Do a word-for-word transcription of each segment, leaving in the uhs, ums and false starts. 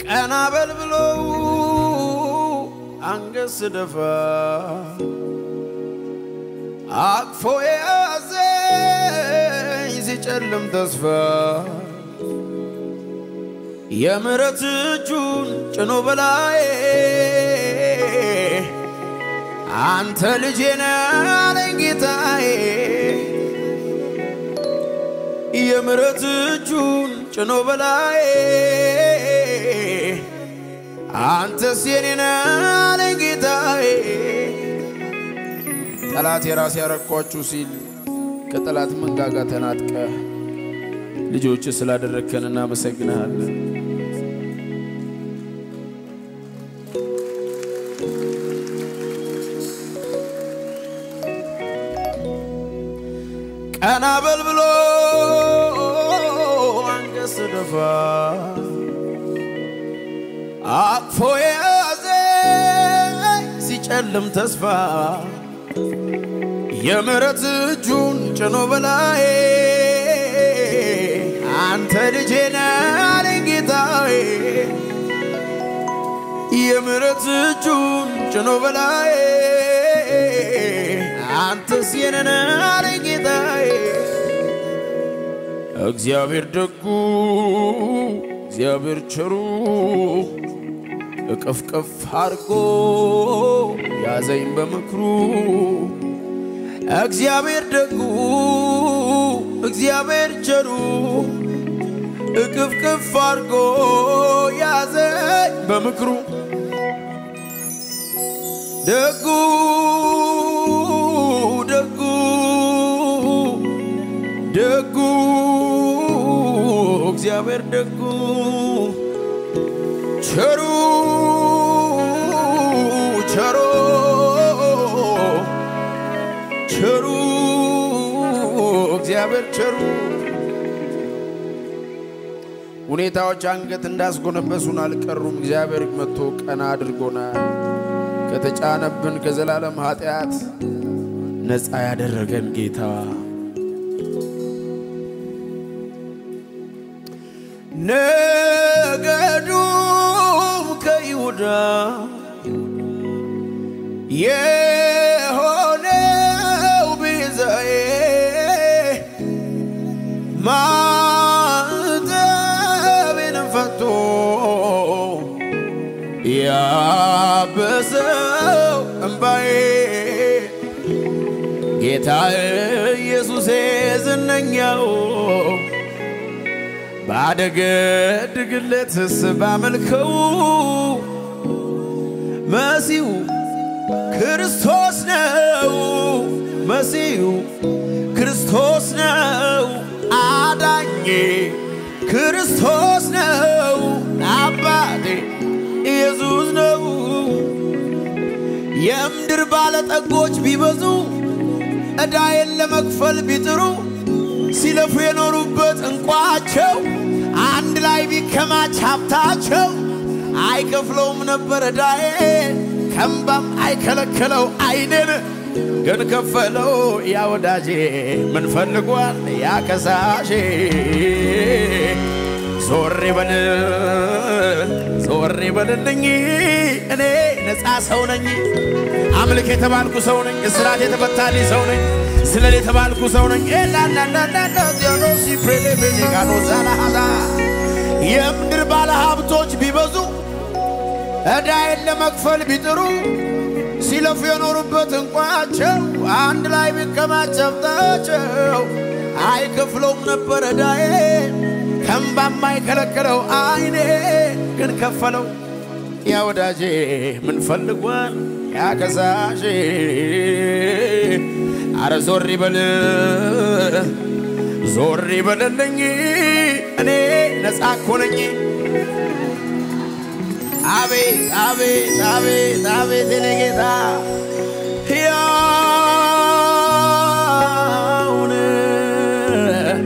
ቀና በልብሎ አንገስ ደፋ አቅፎ ያዘኝ ሲጨልም ተስፋ የምሕረት እጁን ጭኖ በላዬ አንተ ልጄ ነህ አለኝ ጌታዬ የምሕረት እጁን ጭኖ በላዬ አንተስ የኔ ነህ አለኝ ጌታዬ ጠላት የራስ ያረኳችሁ ሲል ከጠላት መንጋጋ ተናጥቀ ልጆች ስላደረከን እናመሰግናለን ቀና በልብሎ አንገስ ደፋ አቅፎ ያዘኝ ሲጨልም ተስፋ የምሕረት እጁን ጭኖ በላዬ አንተ ልጄ ነህ አለኝ ጌታዬ የምሕረት እጁን ጭኖ በላዬ አንተስ የኔ ነህ አለኝ ጌታዬ እግዚአብሔር ደጉ እግዚአብሔር ቸሩ እቅፍቅፍ አርጎ ያዘኝ በምክሩ እግዚአብሔር ደጉ እግዚአብሔር ቸሩ እቅፍቅፍ አርጎ ያዘኝ በምክሩ ደጉ ደጉ ደጉ እግዚአብሔር ደጉ ቸሩ ቸሩ ቸሩ እግዚአብሔር ቸሩ ሁኔታዎች አንገት እንዳስጎነበሱን አልቀሩም እግዚአብሔር መጥቶ ቀና አድርጎናል ከተጫነብን ከዘላለም ኃጢአት ነፃ ያደረገን ጌታ ነገዱም ከይሁዳ የሆነው ቤዛዬ ማዕተቤን ፈቶ ያበሰው እንባዬ ጌታ ኢየሱስ ዝነኛው ባደገድግለትስ ባመልከው መሲሁ ክርስቶስ ነው መሲሁ ክርስቶስ ነው አዳኜ ክርስቶስ ነው አባቴ ኢየሱስ ነው የምድር ባለጠጎች ቢበዙ እዳዬን ለመክፈል ቢጥሩ ሲለፉ የኖሩበት እንቋቸው አንድ ላይ ቢከማች ሀብታቸው አይከፍለውም ነበር እዳዬን ከእምባም አይከለከለው አይኔን ግን ከፈለው ያ ወዳጄ ምን ፈልጓል ያ ከሳሼ ዞር በል ዞር በልልኝ እኔ ነፃ ሰው ነኝ አምልክ የተባልኩ ሰው ነኝ እስራት የተፈታልኝ ሰው ነኝ ስለሌ የተባልኩ ሰው ነኝ ኤላናናናና ዲያኖሲ ፕሬሌቬኒጋኖ ዛላሃዛ የምድር ባለ ሀብቶች ቢበዙ እዳዬን ለመክፈል ቢጥሩ ሲለፉ የኖሩበት እንቋቸው አንድ ላይ ቢከማች ሀብታቸው አይከፍለውም ነበር እዳዬን ከእምባም አይከለከለው አይኔ ግን ከፈለው ያ ወዳጄ ምን ፈልጓል ያ ከሳሼ አረ ዞር ይበል ዞር ይበልልኝ እኔ ነፃ እኮ ነኝ አቤት አቤት አቤት አቤት የኔ ጌታ ሕያው ነህ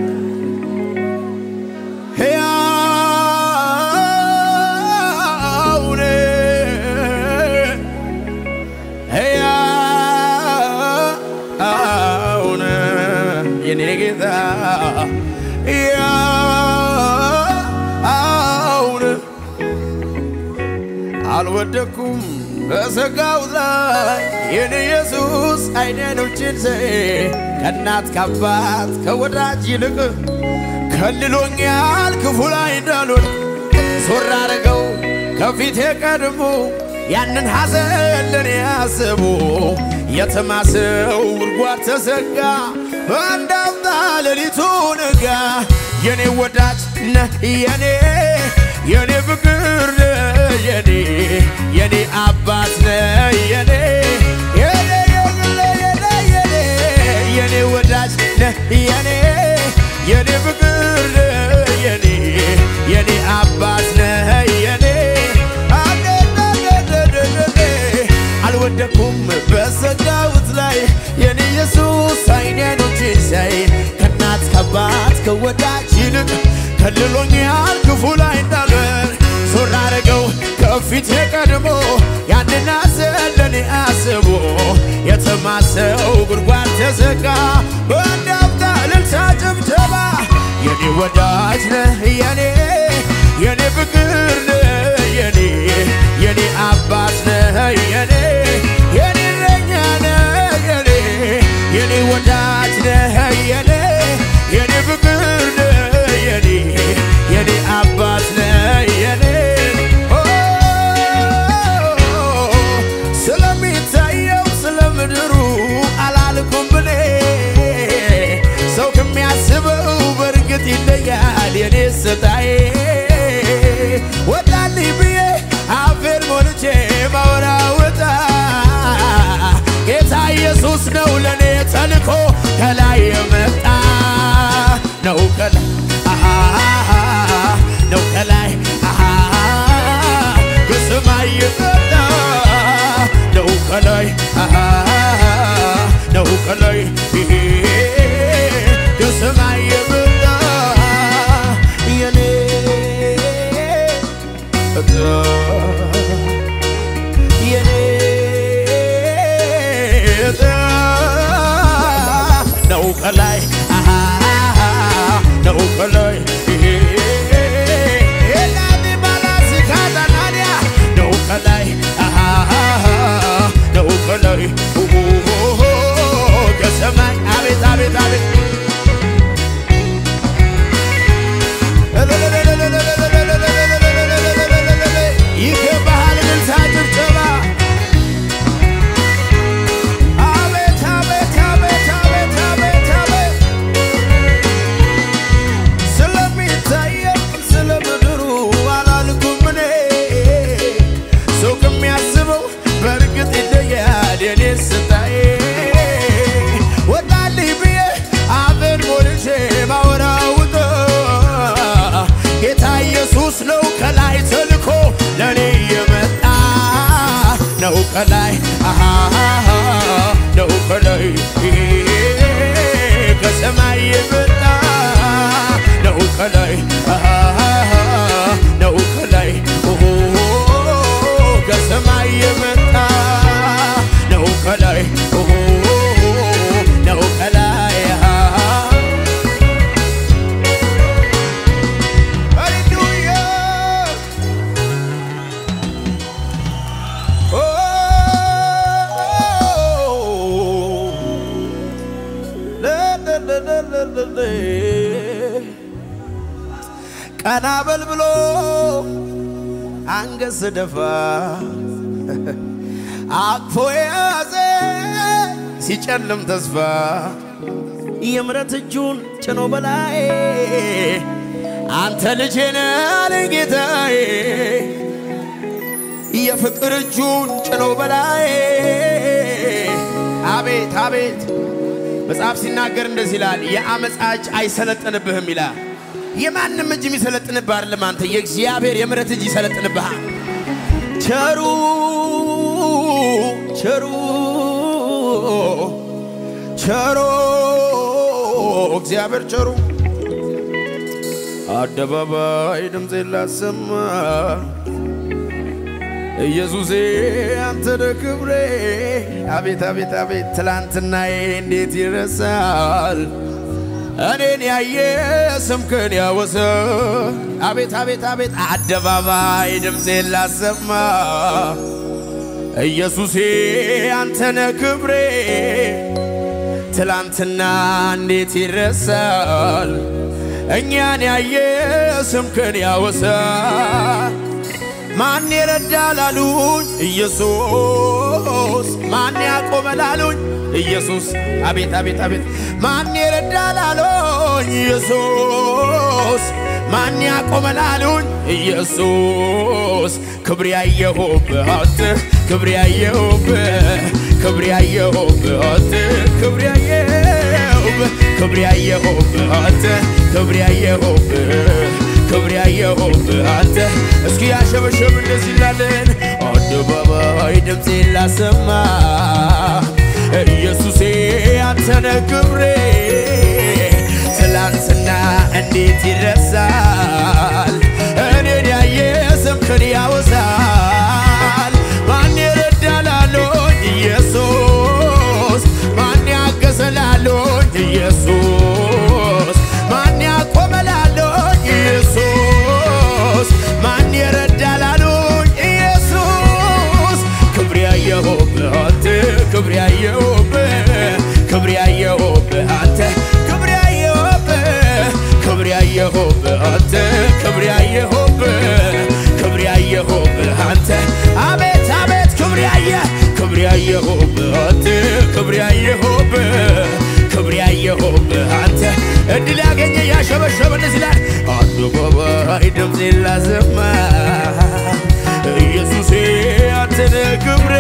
ሕያው ነህ ሕያው ነህ የኔ ጌታ ሕያው ነህ አልወደኩም በሰጋው ላይ የኔ ኢየሱስ አይኔኖችን ዘይ ከናት ከአባት ከወዳጅ ይልቅ ከልሎኛል ክፉ ላይ እንዳልሆን ዞር አረገው ከፊቴ ቀድሞ ያንን ሐዘን ለኔ ያስቡ የተማሰው ጉድጓድ ተዘጋ አንዳፍታ ሌሊቱ ነጋ የኔ ወዳጅ ነህ የኔ የኔ ፍቅር የኔ የኔ አባት ነህ የኔ የኔ የኔ የኔ ወዳጅ ነህ የኔ የኔ ፍቅር የኔ የኔ አባት ነህ የኔ አልወደኩም በሰጋውት ላይ የኔ ኢየሱስ አይኔኖችን ሳይ ከናት ከአባት ከወዳጅ ይልቅ ከልሎኛል ክፉ ላይ እንዳልሆን ዞር አረገው ከፊቴ ቀድሞ ያንን ሐዘን ለኔ አስቦ የተማሰው ጉድጓድ ተዘጋ በአንዳፍታ እልልታ ጭብጨባ የኔ ወዳጅ ነህ የኔ የኔ ፍቅር ነህ የኔ የኔ አባት ነህ የኔ የኔ እረኛ ነህ የኔ የኔ ወዳጅ ነህ የኔ የኔ ፍቅር ነህ የኔ የኔ አባት ነህ የኔ ስለሚታየው ስለምድሩ አላልኩም ብኔ ሰው ከሚያስበው በርግጥ ይለያል የኔ ስታዬ ወዳልኝ ብዬ አፌን ሞልቼ ማወራውጣ ጌታ ኢየሱስ ነው ለኔ ተልኮ ከላይ የመጣ ነው ከላይ ነው ከላይ ከሰማይ የመጣ ነው ከላይ ነው ከላይ ከሰማይ የመጣ የኔ የኔ ነው ከላይ ነው ከላይ ኤላዲ ባላስ ካዳናዲያ ነው ከላይ ነው ከላይ ከሰማይ አቤት አቤት አቤት ይገባሃል እልልታ ጭብጨባ አቤት አቤት አቤት አቤት አቤት አቤት ስለሚታየው ስለምድሩ አላልኩም እኔ ሰው ከሚያስበው በርግጥ ይለያል የኔ ስታዬ ወዳልኝ ብዬ አፌን ሞልቼ ማወራውጥ ጌታ ኢየሱስ ነው ከላይ ተልኮ ለኔ የመጣ ነው ከላይ ነው ከላይ ከሰማይ የመጣ ነው ከላይ ነው ከላይ ከሰማይ የመጣ ነው ከላይ ነው ከላይ ቀና በል ብሎ አንገስ ደፋ አቅፎ ያዘ ሲጨልም ተስፋ የምረት እጁን ጭኖ በላይ አንተ ልጄ ነህ አለኝ ጌታዬ የፍቅር እጁን ጭኖ በላይ አቤት አቤት መጽሐፍ ሲናገር እንደዚህ ይላል የአመጻች አይሰለጥንብህም ይላል የማንም እጅ የሚሰለጥንብህ አይደለም አንተ የእግዚአብሔር የምረት እጅ ይሰለጥንብሃል ቸሩ ቸሩ ቸሩ እግዚአብሔር ቸሩ አደባባይ ድምፄን ላሰማ ኢየሱሴ አንተ ክብሬ አቤት አቤት አቤት ትላንትናዬ እንዴት ይረሳል እኔን ያየ ስምክን ያወሰ አቤት አቤት አቤት አደባባይ ድምፄን ላሰማ ኢየሱሴ አንተነ ክብሬ ትላንትና እንዴት ይረሳል እኛን ያየ ስምክን ያወሰ ማን ይረዳላሉኝ ኢየሱስ ማን ያቆመላሉኝ ኢየሱስ አቤት አቤት አቤት ማን ይረዳላሉኝ ኢየሱስ ማን ያቆመላሉኝ ኢየሱስ ክብር ያየሁብህ አንተ ክብር ያየሁብህ ክብር ያየሁብህ አንተ ክብር ያየሁብህ ክብር ያየሁብህ አንተ ክብር ያየሁብህ ክብር ያየሁብህ አንተ እስኪ ያሸበሸብ እንደዚህ ይላልን አደባባይ ድምፄን ላሰማ ኢየሱሴ አንተነ ክብሬ ትላንትና እንዴት ይረሳል እኔን ያየ ስምክን ያወሳል ማን ይረዳላሉኝ ኢየሱስ ማን ያገዘላሉኝ ኢየሱስ ማን ያቆመላሉኝ ኢየሱስ ማን ይረዳላሉኝ ኢየሱስ ክብር ያየሁብህ አንተ ክብር ያየሁብህ ክብር ያየሁብህ አንተ ክብር ያየሁብህ ክብር ያየሁብህ አንተ ክብር ያየሁብህ ክብር ያየሁብህ አንተ አቤት አቤት ክብር ያየ ክብር ያየሁብህ አንተ ክብር ያየሁብህ ክብር ያየሁብህ አንተ እድል ያገኘ ያሸበሸበ እንደዚህ ይላል አደባባይ ድምፄን ላሰማ ኢየሱሴ አንተነ ክብሬ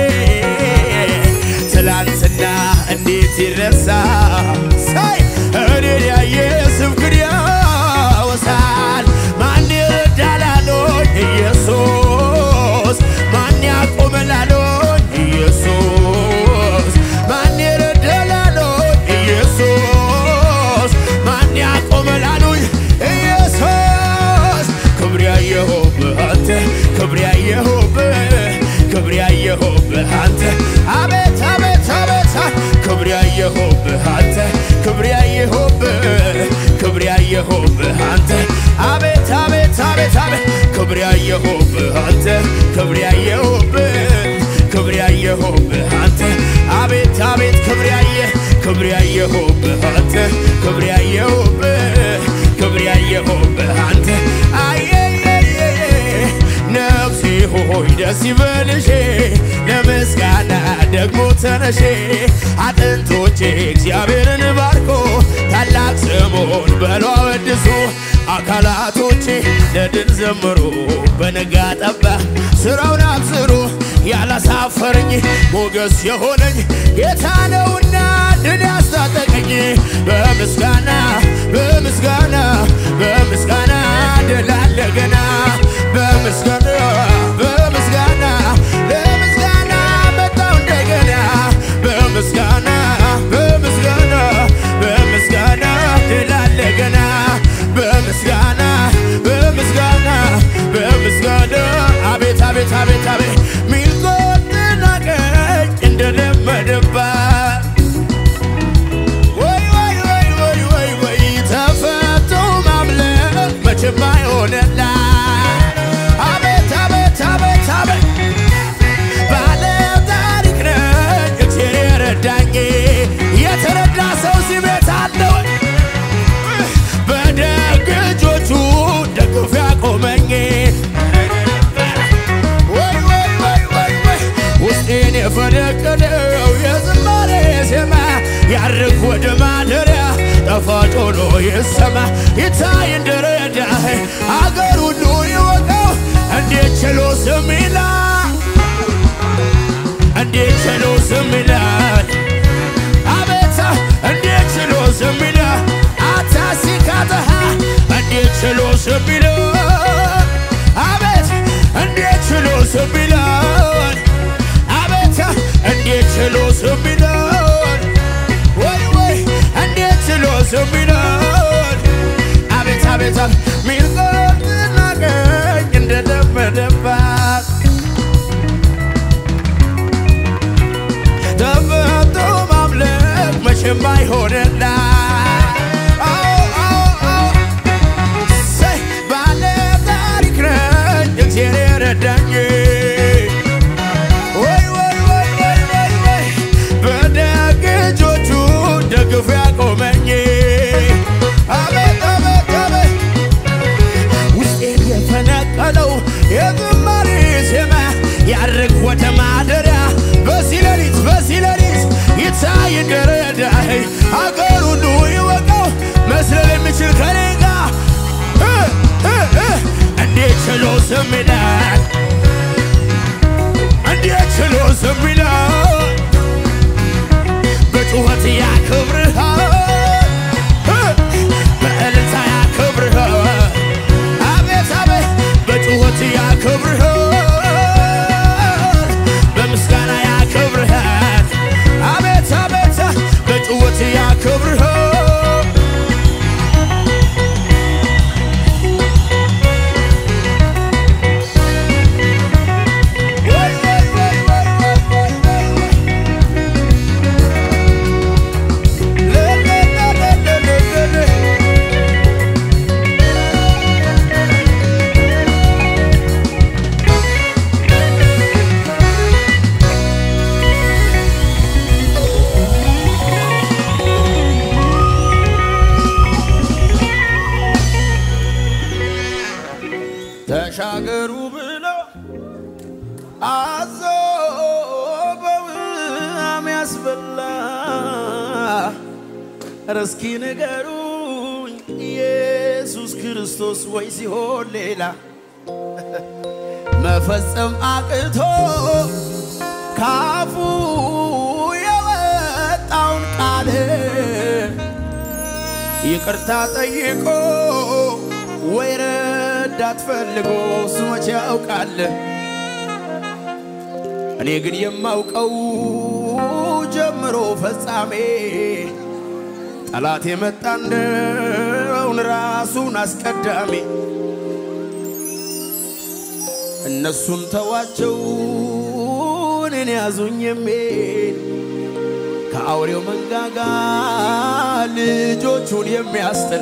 ትላንትና እንዴት ይረሳል ሳይ እኔን ያየ ስምክን ያወሳል ማን ይረዳላሉኝ ኢየሱስ ማን ያቆመላሉኝ ኢየሱስ ማን ይረዳላሉኝ ኢየሱስ ማን ያቆመላሉኝ ኢየሱስ ክብር ያየሁብህ አንተ ክብር ያየሁብህ ክብር ያየሁብህ አንተ አቤት አቤት አቤት ክብር ያየሁብህ አንተ ክብር ያየሁብህ ክብር ያየሁብህ አንተ አቤት አቤት አቤት አቤት ክብር ያየሁብህ አንተ ክብር ያየሁብህ ክብር ያየሁብህ አንተ አቤት አቤት ክብር ያየ ክብር ያየሁብህ አንተ ክብር ያየሁብህ ክብር ያየሁብህ አንተ አየየየ ነፍሴ ሆይ ደስ ይበልሽ ለምስጋና ደግሞ ተነሽ አጥንቶቼ እግዚአብሔርን ባርኮ ታላቅ ስሙን በሉ አወድሱ አካላቶቼ ለድል ዘምሩ በነጋ ጠባ ስራውን አብስሩ ያላሳፈረኝ ሞገስ የሆነኝ ጌታ ነውና ድል ያስታጠቀኝ በምስጋና በምስጋና በምስጋና ድል አለ ገና በምስጋና በምስጋና በምስጋና መጣው እንደገና በምስጋና በምስጋና በምስጋና ድል አለ ገና በምስጋና በምስጋና በምስጋና አቤት አቤት አቤት አቤት ሚልቆጥና ቀኝ እንደለመደባት ወይ ወይ ወይ ወይ ወይ ወይ ተፈቶ ማምለክ መቼም አይሆንላ አቤት አቤት አቤት አቤት ባለ ታሪክ ነኝ እግዚአብሔር የረዳኝ የተረዳ ሰው ሲቤት አለው በደግ እጆቹ ደግፎ ያቆመኝ ወይ ወይ ወይ ወይ ወይ ውስጤን የፈነቀለው የዝማሬ ዜማ ያርግ ወደ ማደሪያ ጣፋጭ ሆኖ ይሰማ ይታይ እንደረዳህ አገር ሁሉ ይወቀው እንዴት ችሎ ስም ይላል እንዴት ችሎ ስም ይላል አቤት እንዴት ችሎ ስም ይላል አታሲካተሃ እንዴት ችሎ ስም ይላል አቤት እንዴት ችሎ ስም ይላል አቤት እንዴት ችሎ ስም ይላል ወይ ወይ እንዴት ችሎ ስም ይላል አቤት አቤት ሚልቆጥና ቀኝ እንደለመደባት ተፈቶ ማምለክ መቼም አይሆንላ ጠላቴን የረዳኝ ወይ ወይ ወይ ወይ ወይ ወይ በደግ እጆቹ ደግፎ ያቆመኝ አቤት አቤት አቤት ውስጤን የፈነቀለው የዝማሬ ዜማ ያርግ ወደ ማደሪያ በዚህ ሌሊት በዚህ ሌሊት ይታይ እንደረዳህ አገር ሁሉ ይወቀው መስለል የሚችል ከኔ ጋር እንዴት ችሎ ዝም ይላል እንዴት ችሎ ዝም ይላል በጩኸት ያከብርሃል በእልልታ ያከብርሃል አቤት አቤት በጩኸት ያከብርሃል በምስጋና ያከብርሃል አቤት አቤት በጩኸት ያከብርሃል ተሻገሩ ብሎ አዞ በውሃም ያስበላ እስኪ ንገሩኝ ኢየሱስ ክርስቶስ ወይ ሲሆን ሌላ መፈጸም አቅቶ ካፉ የወጣውን ቃል ይቅርታ ጠይቆ ወይ ረዳት ፈልጎ ስሞች ያውቃል እኔ ግን የማውቀው ጀምሮ ፈጻሜ ጠላት የመጣ እንደውን ራሱን አስቀዳሚ እነሱን ተዋቸው እኔን ያዙኝ የሚል ከአውሬው መንጋጋ ልጆቹን የሚያስጥል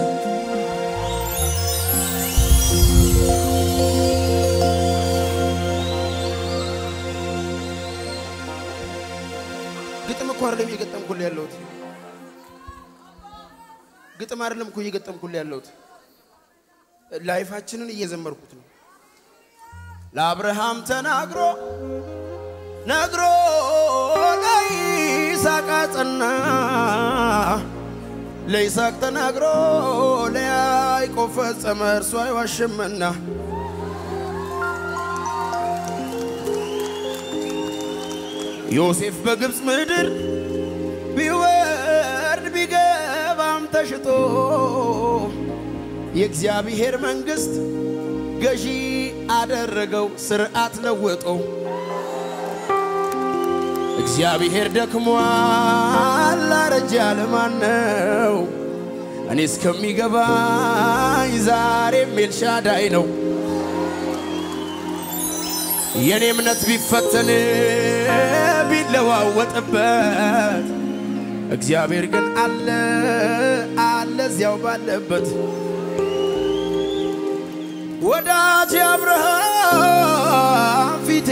ግጥም እኮ አይደለም እየገጠምኩልህ ያለሁት ግጥም አይደለም እኮ እየገጠምኩልህ ያለሁት ላይፋችንን እየዘመርኩት ነው ለአብርሃም ተናግሮ ነግሮ ለይስሐቅ አጸና ለይስሐቅ ተናግሮ ለያዕቆብ ፈጸመ እርሱ አይዋሽምና ዮሴፍ በግብጽ ምድር ቢወርድ ቢገባም ተሽጦ የእግዚአብሔር መንግስት ገዢ አደረገው ስርዓት ለወጦ እግዚአብሔር ደክሟል አረጀ ለማነው እኔ እስከሚገባኝ ዛሬም ኤልሻዳይ ነው የኔ እምነት ቢፈተን ቢለዋወጥበት እግዚአብሔር ግን አለ አለ እዚያው ባለበት ወዳጅ አብርሃም ፊቴ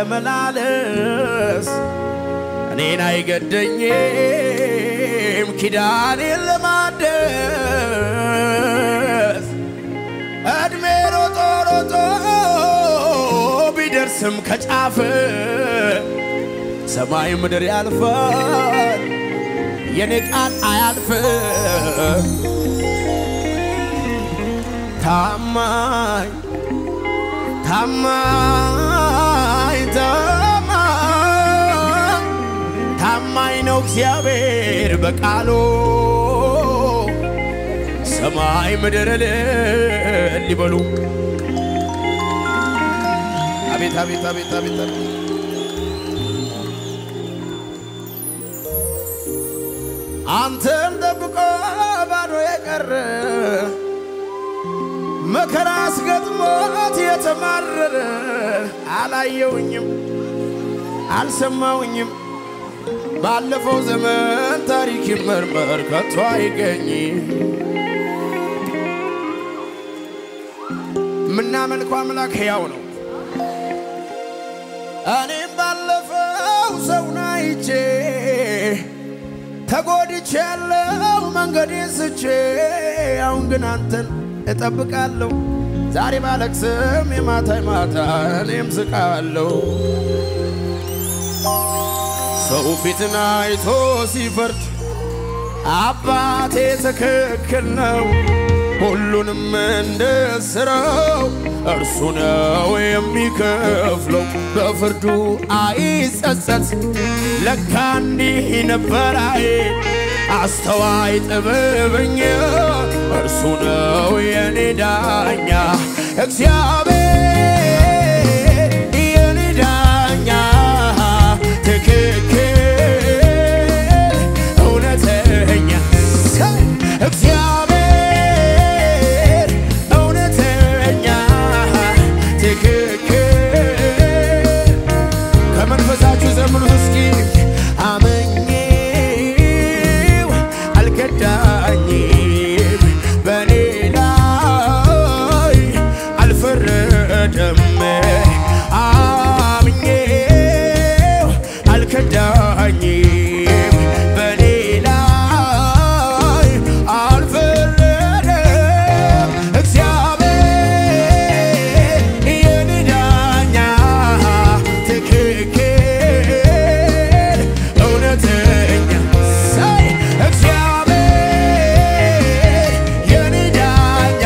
ተመላለስ እኔን አይገደኝም ኪዳኔን ለማደስ እድሜ ሮጦ ሮጦ ቢደርስም ከጫፍ ሰማይ ምድር ያልፋል የኔ ቃል አያልፍም ታማኝ ታማኝ ታማኝ ታማኝ ነው እግዚአብሔር በቃሉ ሰማይ ምድር ሊበሉ አቤት አቤት አቤት አቤት አንተን ጠብቆ ባዶ የቀረ መከራ አስገጥሞት የተማረረ አላየውኝም አልሰማውኝም ባለፈው ዘመን ታሪክ ይመርመር ከቶ አይገኝ ምናመልከው አምላክ ሕያው ነው እኔም ባለፈው ሰውን አይቼ ተጎድቻለሁ መንገዴን ስቼ አሁን ግን አንተን እጠብቃለሁ ዛሬ ባለቅስም የማታ ማታ እኔም ስቃለሁ ሰው ፊትን አይቶ ሲፈርድ አባቴ ትክክል ነው ሁሉንም እንደ ሥራው እርሱ ነው የሚከፍለው በፍርዱ አይጸጸት ለካ እንዲህ ነበር አይ አስተዋይ ጥበበኛ እርሱ ነው የኔ ዳኛ እግዚአብሔር የኔ ዳኛ ትክክል እውነተኛ እግዚአብሔር እውነተኛ ትክክል ከመንፈሳችሁ ዘምሩ እስኪ አመኜው አልከዳኝም በኔ ላይ አልፈረደም አምኜው አልከዳኝም በኔ ላይ አልፈረደም እግዚአብሔር የኔ ዳኛ ትክክል እውነተኛ ሳይ እግዚአብሔር የኔ ዳኛ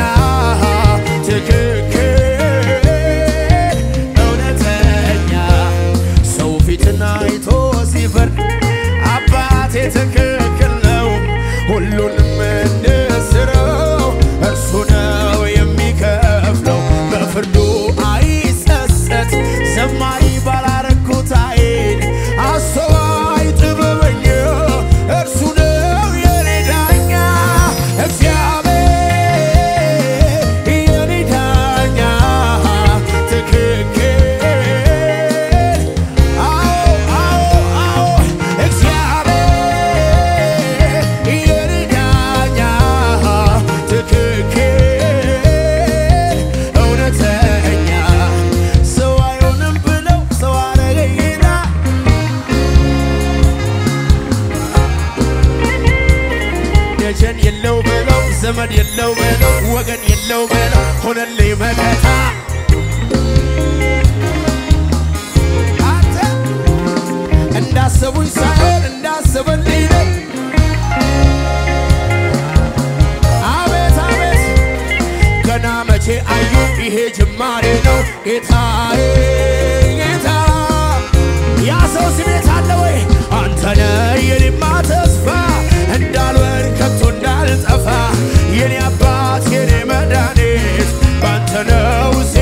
ትክክል እውነተኛ ሰው ፊትን አይቶ ሲፈርድ አባቴ ትክክል ነው ሁሉንም እንደ ሥራው እርሱ ነው የሚከፍለው በፍርዱ አይጸጸት ዘማሪ ባላረኩት አይን አስተዋይ ጥበበኛ እርሱ ነው የኔ ዳኛ እግዚአብሔር የኔ ዳኛ ትክክል አዎ አዎ አዎ እግዚአብሔር የኔ ዳኛ ትክክል እውነተኛ ሰው አይሆንም ብለው ሰው አረገኝ ጌታ ደጀን የለው ብለው ዘመድ የለው ብለው ወገን የለው ብለው ሆነልኝ መከታ አንተ እንዳሰቡኝ ሳይሆን እንዳሰበልኝ ነው አቤት አቤት ገና መቼ አዩ ይሄ ጅማሬ ነው ጌታዬ ጌታ ያ ሰው ስሜት አለ ወይ አንተነ የኔማ ተስፋ እንዳልወድቅ ከቶ እንዳልጠፋ የኔ አባት የኔ መድኃኒት ባንተ ነው